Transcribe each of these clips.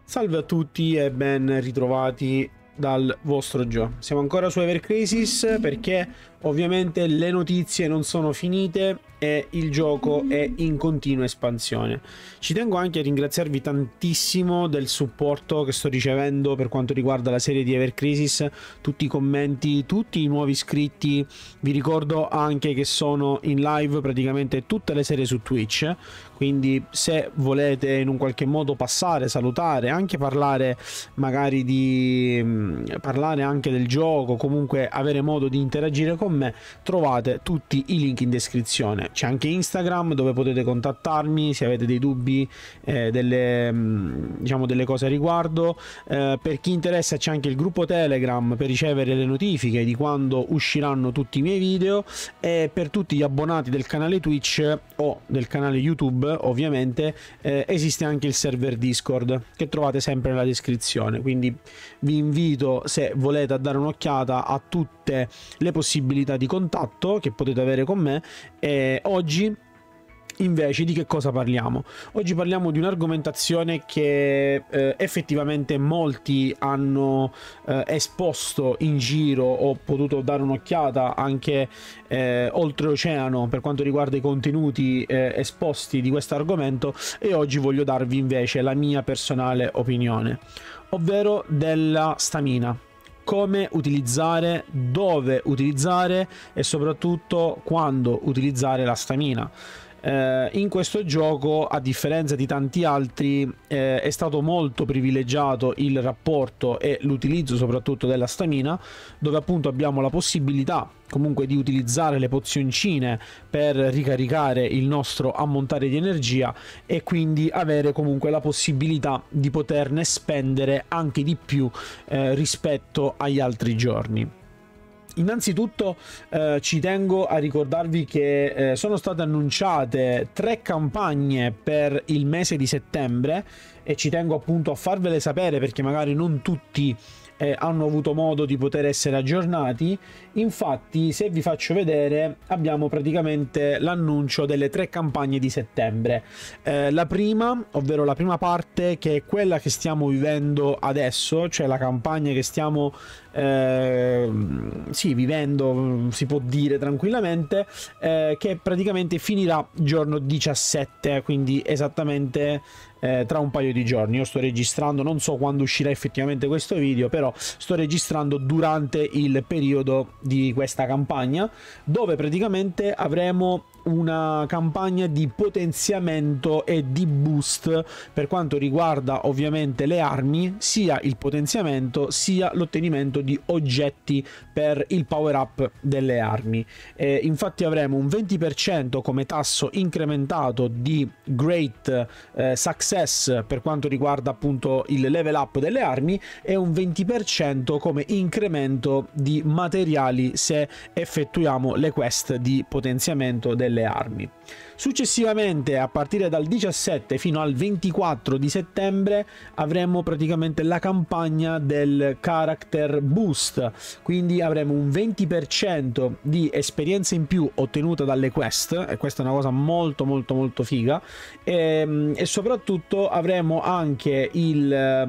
Salve a tutti e ben ritrovati dal vostro Gio. Siamo ancora su Ever Crisis perché ovviamente le notizie non sono finite e il gioco è in continua espansione. Ci tengo anche a ringraziarvi tantissimo del supporto che sto ricevendo per quanto riguarda la serie di Ever Crisis, tutti i commenti, tutti i nuovi iscritti. Vi ricordo anche che sono in live praticamente tutte le sere su Twitch, quindi se volete in un qualche modo passare, salutare, anche parlare magari parlare anche del gioco, comunque avere modo di interagire con me, trovate tutti i link in descrizione. C'è anche Instagram dove potete contattarmi se avete dei dubbi, delle cose a riguardo. Per chi interessa c'è anche il gruppo Telegram per ricevere le notifiche di quando usciranno tutti i miei video, e per tutti gli abbonati del canale Twitch o del canale YouTube ovviamente esiste anche il server Discord che trovate sempre nella descrizione, quindi vi invito, se volete, a dare un'occhiata a tutte le possibilità di contatto che potete avere con me. E oggi invece di che cosa parliamo? Oggi parliamo di un'argomentazione che effettivamente molti hanno esposto in giro. Ho potuto dare un'occhiata anche oltreoceano per quanto riguarda i contenuti esposti di questo argomento, e oggi voglio darvi invece la mia personale opinione, ovvero della stamina. Come utilizzare, dove utilizzare e soprattutto quando utilizzare la stamina. In questo gioco, a differenza di tanti altri, è stato molto privilegiato il rapporto e l'utilizzo soprattutto della stamina, dove appunto abbiamo la possibilità comunque di utilizzare le pozioncine per ricaricare il nostro ammontare di energia e quindi avere comunque la possibilità di poterne spendere anche di più rispetto agli altri giorni. Innanzitutto ci tengo a ricordarvi che sono state annunciate 3 campagne per il mese di settembre, e ci tengo appunto a farvele sapere perché magari non tutti hanno avuto modo di poter essere aggiornati. Infatti, se vi faccio vedere, abbiamo praticamente l'annuncio delle 3 campagne di settembre. La prima, ovvero la prima parte, che è quella che stiamo vivendo adesso, cioè la campagna che stiamo vivendo, si può dire tranquillamente, che praticamente finirà giorno 17, quindi esattamente tra un paio di giorni. Io sto registrando, non so quando uscirà effettivamente questo video, però sto registrando durante il periodo di questa campagna, dove praticamente avremo una campagna di potenziamento e di boost per quanto riguarda ovviamente le armi, sia il potenziamento sia l'ottenimento di oggetti per il power up delle armi. Infatti avremo un 20% come tasso incrementato di great success per quanto riguarda appunto il level up delle armi, e un 20% come incremento di materiali se effettuiamo le quest di potenziamento delle armi. Successivamente, a partire dal 17 fino al 24 di settembre, avremo praticamente la campagna del character boost, quindi avremo un 20% di esperienza in più ottenuta dalle quest, e questa è una cosa molto molto molto figa, e soprattutto avremo anche il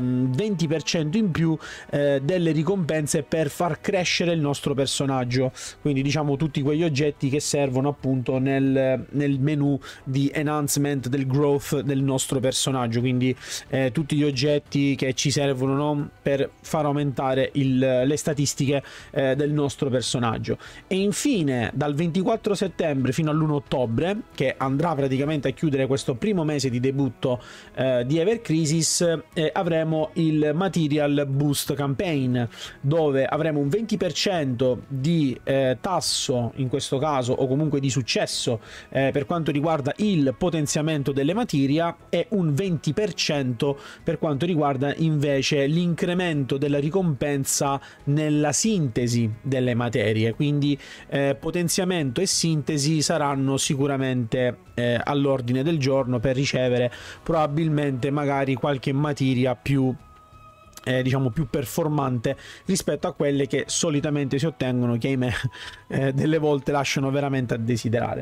20% in più delle ricompense per far crescere il nostro personaggio, quindi diciamo tutti quegli oggetti che servono appunto nel menu di enhancement del growth del nostro personaggio, quindi tutti gli oggetti che ci servono, no, per far aumentare le statistiche del nostro personaggio. E infine dal 24 settembre fino all'1 ottobre, che andrà praticamente a chiudere questo primo mese di debutto di Ever Crisis, avremo il Material Boost Campaign, dove avremo un 20% di tasso in questo caso, o comunque di successo per quanto riguarda il potenziamento delle materia, e un 20% per quanto riguarda invece l'incremento della ricompensa nella sintesi delle materie. Quindi potenziamento e sintesi saranno sicuramente all'ordine del giorno per ricevere probabilmente magari qualche materia più diciamo più performante rispetto a quelle che solitamente si ottengono, che ahimè delle volte lasciano veramente a desiderare.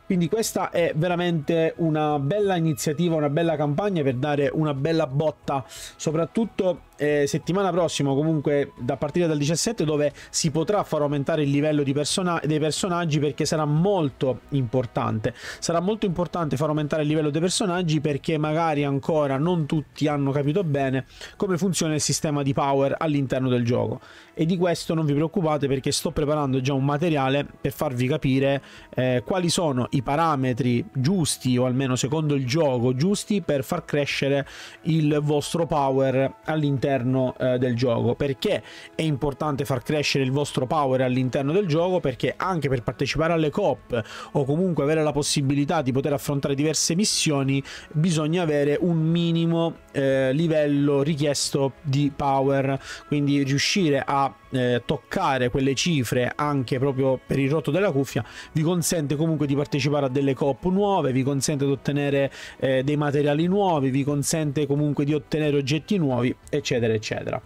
Quindi questa è veramente una bella iniziativa, una bella campagna per dare una bella botta, soprattutto settimana prossima, comunque da partire dal 17, dove si potrà far aumentare il livello dei personaggi, perché sarà molto importante. Sarà molto importante far aumentare il livello dei personaggi, perché magari ancora non tutti hanno capito bene come funziona il sistema di power all'interno del gioco, e di questo non vi preoccupate, perché sto preparando già un materiale per farvi capire quali sono i parametri giusti, o almeno secondo il gioco giusti, per far crescere il vostro power all'interno del gioco. Perché è importante far crescere il vostro power all'interno del gioco? Perché anche per partecipare alle coop, o comunque avere la possibilità di poter affrontare diverse missioni, bisogna avere un minimo livello richiesto di power, quindi riuscire a toccare quelle cifre anche proprio per il rotto della cuffia vi consente comunque di partecipare a delle coop nuove, vi consente di ottenere dei materiali nuovi, vi consente comunque di ottenere oggetti nuovi, eccetera eccetera.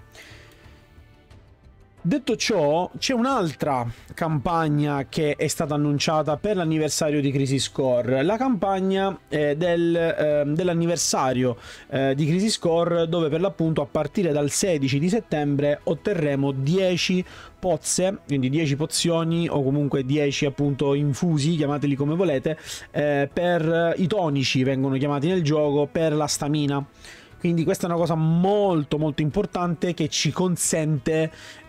Detto ciò, c'è un'altra campagna che è stata annunciata per l'anniversario di Crisis Core, la campagna dell'anniversario di Crisis Core, dove per l'appunto a partire dal 16 di settembre otterremo 10 pozze, quindi 10 pozioni, o comunque 10 appunto infusi, chiamateli come volete, per i tonici vengono chiamati nel gioco, per la stamina. Quindi questa è una cosa molto molto importante, che ci consente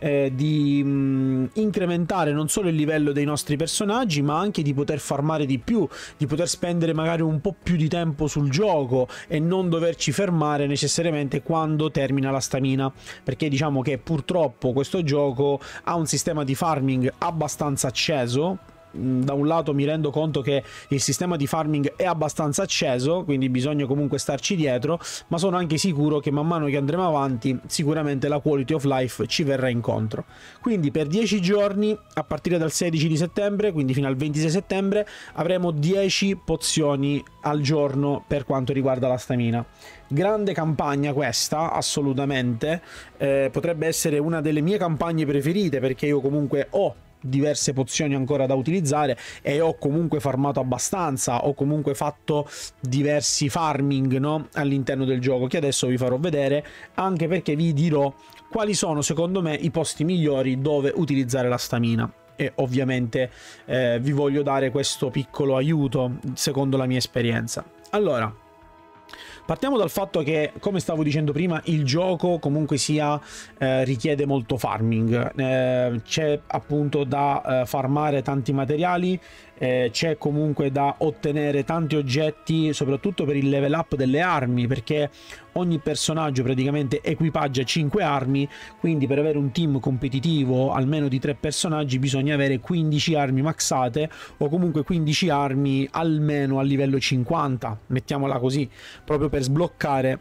di incrementare non solo il livello dei nostri personaggi, ma anche di poter farmare di più, di poter spendere magari un po' più di tempo sul gioco e non doverci fermare necessariamente quando termina la stamina, perché diciamo che purtroppo questo gioco ha un sistema di farming abbastanza acceso. Da un lato mi rendo conto che il sistema di farming è abbastanza acceso, quindi bisogna comunque starci dietro, ma sono anche sicuro che man mano che andremo avanti sicuramente la quality of life ci verrà incontro. Quindi per 10 giorni, a partire dal 16 di settembre, quindi fino al 26 settembre, avremo 10 pozioni al giorno per quanto riguarda la stamina. Grande campagna questa, assolutamente, potrebbe essere una delle mie campagne preferite, perché io comunque ho diverse pozioni ancora da utilizzare e ho comunque farmato abbastanza, ho comunque fatto diversi farming, no? All'interno del gioco, che adesso vi farò vedere, anche perché vi dirò quali sono secondo me i posti migliori dove utilizzare la stamina, e ovviamente vi voglio dare questo piccolo aiuto secondo la mia esperienza. Allora, partiamo dal fatto che, come stavo dicendo prima, il gioco comunque sia richiede molto farming, c'è appunto da farmare tanti materiali, c'è comunque da ottenere tanti oggetti, soprattutto per il level up delle armi, perché ogni personaggio praticamente equipaggia 5 armi, quindi per avere un team competitivo almeno di 3 personaggi bisogna avere 15 armi maxate, o comunque 15 armi almeno a livello 50, mettiamola così, proprio per sbloccare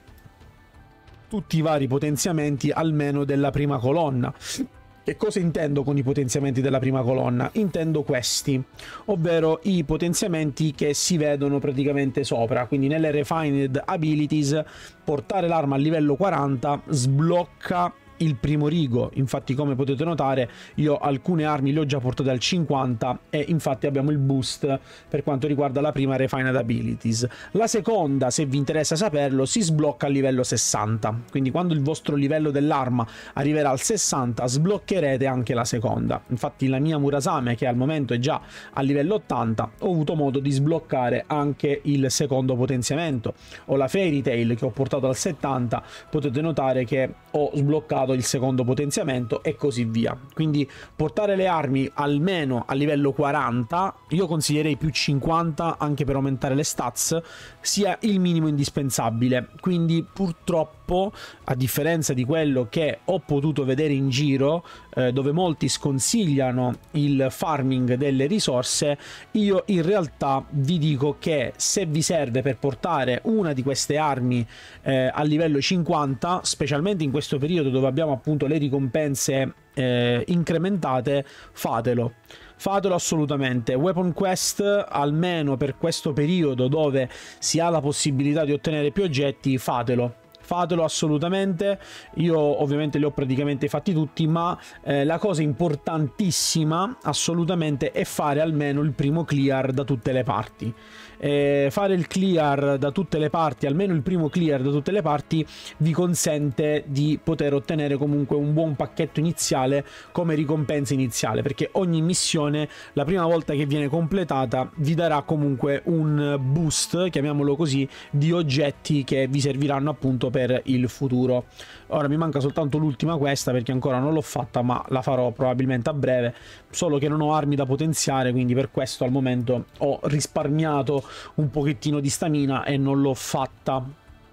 tutti i vari potenziamenti almeno della prima colonna. Che cosa intendo con i potenziamenti della prima colonna? Intendo questi, ovvero i potenziamenti che si vedono praticamente sopra, quindi nelle Refined Abilities portare l'arma a livello 40 sblocca il primo rigo. Infatti, come potete notare, io alcune armi le ho già portate al 50 e infatti abbiamo il boost per quanto riguarda la prima Refined Abilities. La seconda, se vi interessa saperlo, si sblocca a livello 60, quindi quando il vostro livello dell'arma arriverà al 60 sbloccherete anche la seconda. Infatti la mia Murasame, che al momento è già a livello 80, ho avuto modo di sbloccare anche il secondo potenziamento. O la Fairy Tail, che ho portato al 70, potete notare che ho sbloccato il secondo potenziamento, e così via. Quindi portare le armi almeno a livello 40, io consiglierei più 50 anche per aumentare le stats, sia il minimo indispensabile. Quindi purtroppo, a differenza di quello che ho potuto vedere in giro, dove molti sconsigliano il farming delle risorse, io in realtà vi dico che se vi serve per portare una di queste armi a livello 50, specialmente in questo periodo dove abbiamo appunto le ricompense incrementate, fatelo assolutamente. Weapon Quest, almeno per questo periodo dove si ha la possibilità di ottenere più oggetti, fatelo fatelo assolutamente. Io ovviamente li ho praticamente fatti tutti, ma la cosa importantissima assolutamente è fare almeno il primo clear da tutte le parti. Fare il clear da tutte le parti, almeno il primo clear da tutte le parti, vi consente di poter ottenere comunque un buon pacchetto iniziale come ricompensa iniziale, perché ogni missione la prima volta che viene completata vi darà comunque un boost, chiamiamolo così, di oggetti che vi serviranno appunto per il futuro. Ora mi manca soltanto l'ultima questa, perché ancora non l'ho fatta, ma la farò probabilmente a breve, solo che non ho armi da potenziare, quindi per questo al momento ho risparmiato un pochettino di stamina e non l'ho fatta.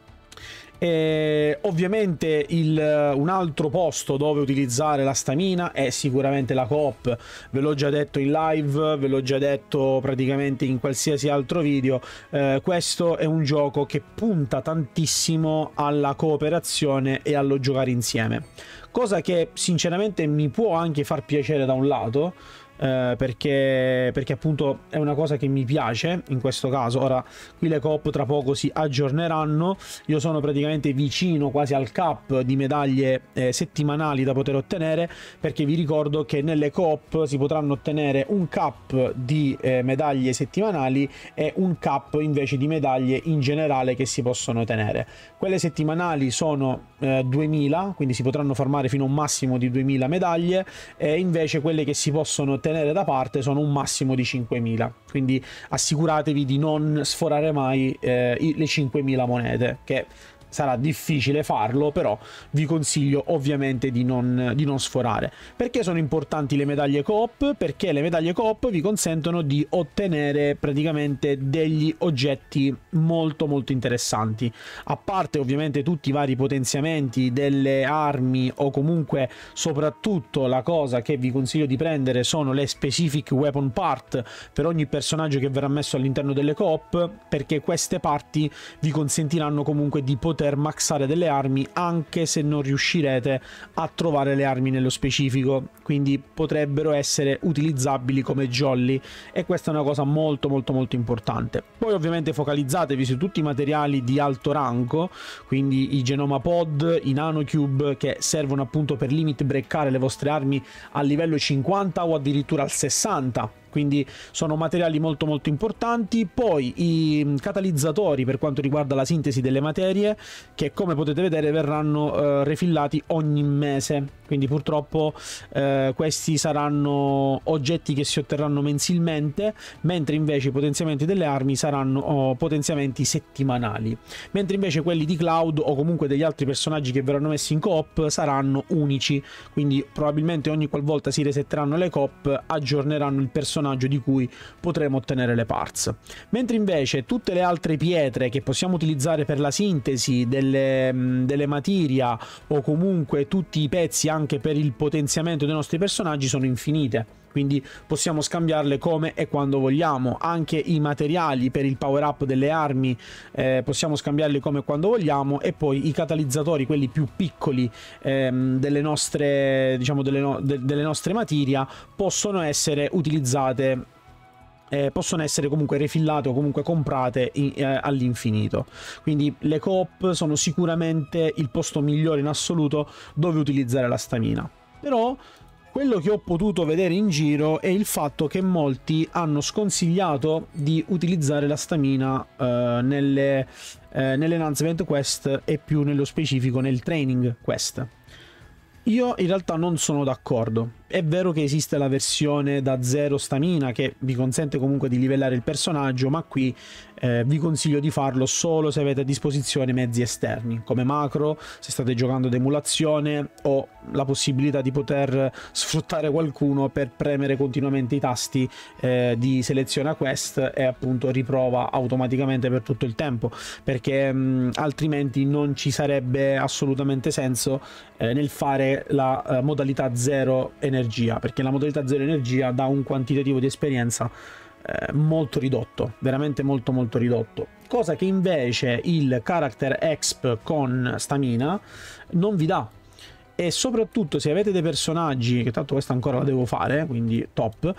Ovviamente un altro posto dove utilizzare la stamina è sicuramente la coop. Ve l'ho già detto in live, ve l'ho già detto praticamente in qualsiasi altro video. Questo è un gioco che punta tantissimo alla cooperazione e allo giocare insieme, cosa che sinceramente mi può anche far piacere da un lato, perché appunto è una cosa che mi piace in questo caso. Ora qui le coop tra poco si aggiorneranno, io sono praticamente vicino quasi al cap di medaglie settimanali da poter ottenere, perché vi ricordo che nelle coop si potranno ottenere un cap di medaglie settimanali e un cap invece di medaglie in generale che si possono ottenere. Quelle settimanali sono 2000, quindi si potranno farmare fino a un massimo di 2000 medaglie, e invece quelle che si possono ottenere da parte sono un massimo di 5000, quindi assicuratevi di non sforare mai le 5000 monete, che sarà difficile farlo, però vi consiglio ovviamente di non sforare. Perché sono importanti le medaglie coop? Perché le medaglie coop vi consentono di ottenere praticamente degli oggetti molto molto interessanti, a parte ovviamente tutti i vari potenziamenti delle armi, o comunque soprattutto la cosa che vi consiglio di prendere sono le specific weapon part per ogni personaggio che verrà messo all'interno delle coop, perché queste parti vi consentiranno comunque di poter maxare delle armi anche se non riuscirete a trovare le armi nello specifico, quindi potrebbero essere utilizzabili come jolly, e questa è una cosa molto molto molto importante. Poi ovviamente focalizzatevi su tutti i materiali di alto rango, quindi i genoma pod, i nanocube, che servono appunto per limit breakare le vostre armi al livello 50 o addirittura al 60, quindi sono materiali molto molto importanti. Poi i catalizzatori per quanto riguarda la sintesi delle materie, che come potete vedere verranno refillati ogni mese, quindi purtroppo questi saranno oggetti che si otterranno mensilmente, mentre invece i potenziamenti delle armi saranno potenziamenti settimanali, mentre invece quelli di Cloud o comunque degli altri personaggi che verranno messi in coop saranno unici, quindi probabilmente ogni qualvolta si resetteranno le coop aggiorneranno il personaggio di cui potremo ottenere le parts. Mentre invece tutte le altre pietre che possiamo utilizzare per la sintesi delle materia, o comunque tutti i pezzi anche per il potenziamento dei nostri personaggi, sono infinite, quindi possiamo scambiarle come e quando vogliamo. Anche i materiali per il power up delle armi possiamo scambiarli come e quando vogliamo, e poi i catalizzatori, quelli più piccoli delle nostre, diciamo, delle nostre materia, possono essere utilizzate, possono essere comunque refillate o comunque comprate all'infinito. Quindi le coop sono sicuramente il posto migliore in assoluto dove utilizzare la stamina. Però quello che ho potuto vedere in giro è il fatto che molti hanno sconsigliato di utilizzare la stamina nelle enhancement quest, e più nello specifico nel training quest. Io in realtà non sono d'accordo. È vero che esiste la versione da 0 stamina che vi consente comunque di livellare il personaggio, ma qui vi consiglio di farlo solo se avete a disposizione mezzi esterni come macro, se state giocando ad emulazione, o la possibilità di poter sfruttare qualcuno per premere continuamente i tasti di seleziona quest e appunto riprova automaticamente per tutto il tempo, perché altrimenti non ci sarebbe assolutamente senso nel fare la modalità 0 energia, perché la modalità 0 energia dà un quantitativo di esperienza molto ridotto, veramente molto molto ridotto, cosa che invece il character exp con stamina non vi dà. E soprattutto se avete dei personaggi, che tanto questa ancora la devo fare, quindi top,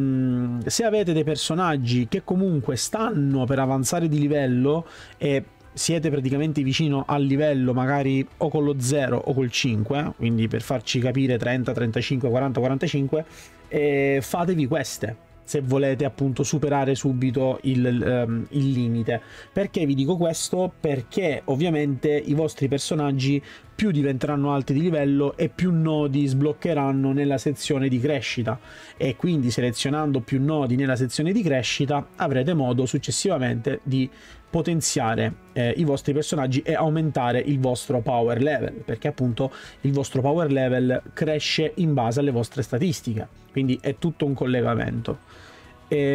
se avete dei personaggi che comunque stanno per avanzare di livello e siete praticamente vicino al livello magari o con lo 0 o col 5, quindi per farci capire 30, 35, 40, 45, fatevi queste se volete appunto superare subito il limite. Perché vi dico questo? Perché ovviamente i vostri personaggi più diventeranno alti di livello e più nodi sbloccheranno nella sezione di crescita, e quindi selezionando più nodi nella sezione di crescita avrete modo successivamente di potenziare i vostri personaggi e aumentare il vostro power level, perché appunto il vostro power level cresce in base alle vostre statistiche, quindi è tutto un collegamento. Vi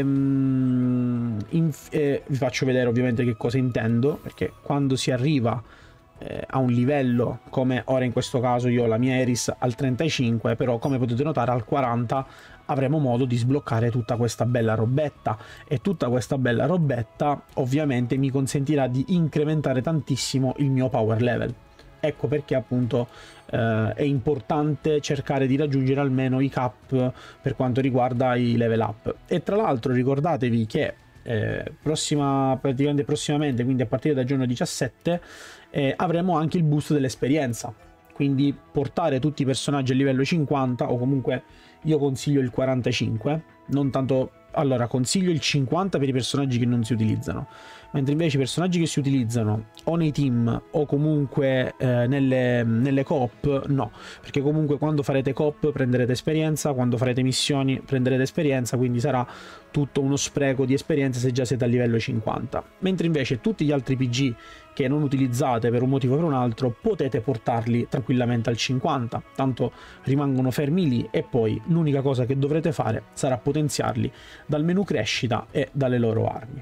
faccio vedere ovviamente che cosa intendo, perché quando si arriva a un livello come ora, in questo caso io ho la mia Eris al 35, però come potete notare al 40 avremo modo di sbloccare tutta questa bella robetta, e tutta questa bella robetta ovviamente mi consentirà di incrementare tantissimo il mio power level. Ecco perché appunto è importante cercare di raggiungere almeno i cap per quanto riguarda i level up. E tra l'altro ricordatevi che prossimamente, quindi a partire dal giorno 17, avremo anche il boost dell'esperienza, quindi portare tutti i personaggi a livello 50, o comunque io consiglio il 45, non tanto. Allora, consiglio il 50 per i personaggi che non si utilizzano, mentre invece i personaggi che si utilizzano o nei team o comunque nelle coop no, perché comunque quando farete coop prenderete esperienza, quando farete missioni prenderete esperienza, quindi sarà tutto uno spreco di esperienza se già siete a livello 50. Mentre invece tutti gli altri PG che non utilizzate per un motivo o per un altro potete portarli tranquillamente al 50, tanto rimangono fermi lì, e poi l'unica cosa che dovrete fare sarà potenziarli dal menu crescita e dalle loro armi.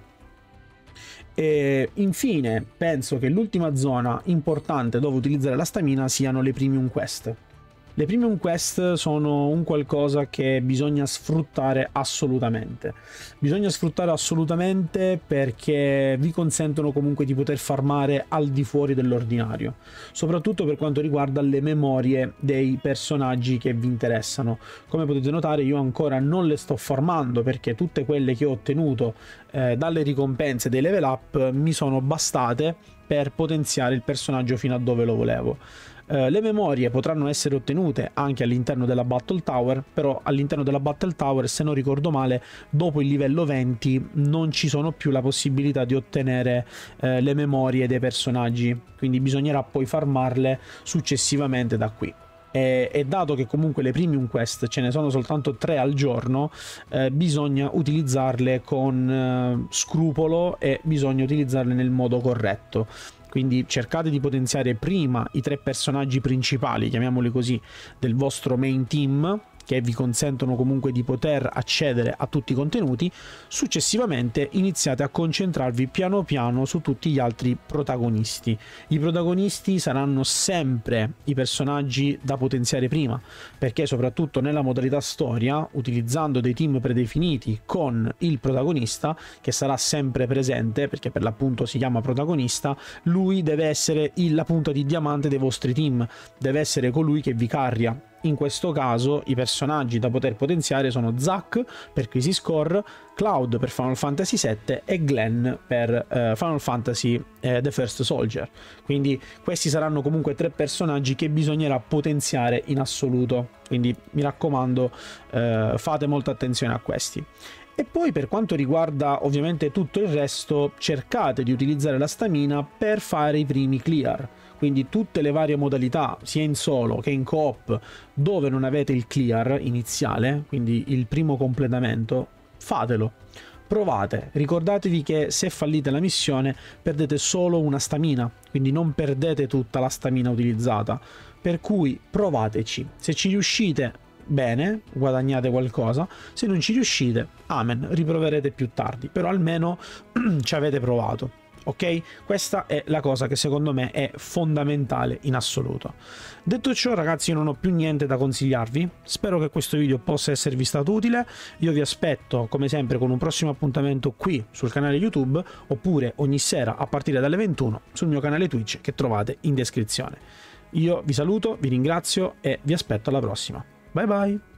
E infine penso che l'ultima zona importante dove utilizzare la stamina siano le premium quest. Le premium quest sono un qualcosa che bisogna sfruttare assolutamente. Bisogna sfruttare assolutamente perché vi consentono comunque di poter farmare al di fuori dell'ordinario, soprattutto per quanto riguarda le memorie dei personaggi che vi interessano. Come potete notare io ancora non le sto farmando, perché tutte quelle che ho ottenuto dalle ricompense dei level up mi sono bastate per potenziare il personaggio fino a dove lo volevo. Le memorie potranno essere ottenute anche all'interno della Battle Tower, però all'interno della Battle Tower, se non ricordo male, dopo il livello 20 non ci sono più la possibilità di ottenere le memorie dei personaggi, quindi bisognerà poi farmarle successivamente da qui. E dato che comunque le premium quest ce ne sono soltanto 3 al giorno, bisogna utilizzarle con scrupolo e bisogna utilizzarle nel modo corretto. Quindi cercate di potenziare prima i 3 personaggi principali, chiamiamoli così, del vostro main team, che vi consentono comunque di poter accedere a tutti i contenuti. Successivamente iniziate a concentrarvi piano piano su tutti gli altri protagonisti. I protagonisti saranno sempre i personaggi da potenziare prima, perché soprattutto nella modalità storia, utilizzando dei team predefiniti con il protagonista, che sarà sempre presente perché per l'appunto si chiama protagonista, lui deve essere la punta di diamante dei vostri team, deve essere colui che vi carria. In questo caso i personaggi da poter potenziare sono Zack per Crisis Core, Cloud per Final Fantasy VII e Glenn per Final Fantasy The First Soldier. Quindi questi saranno comunque 3 personaggi che bisognerà potenziare in assoluto, quindi mi raccomando fate molta attenzione a questi. E poi per quanto riguarda ovviamente tutto il resto, cercate di utilizzare la stamina per fare i primi clear. Quindi tutte le varie modalità, sia in solo che in coop, dove non avete il clear iniziale, quindi il primo completamento, fatelo. Provate, ricordatevi che se fallite la missione perdete solo una stamina, quindi non perdete tutta la stamina utilizzata. Per cui provateci, se ci riuscite bene, guadagnate qualcosa, se non ci riuscite, amen, riproverete più tardi, però almeno ci avete provato. Ok? Questa è la cosa che secondo me è fondamentale in assoluto. Detto ciò ragazzi, io non ho più niente da consigliarvi, spero che questo video possa esservi stato utile. Io vi aspetto come sempre con un prossimo appuntamento qui sul canale YouTube, oppure ogni sera a partire dalle 21 sul mio canale Twitch che trovate in descrizione. Io vi saluto, vi ringrazio e vi aspetto alla prossima. Bye bye!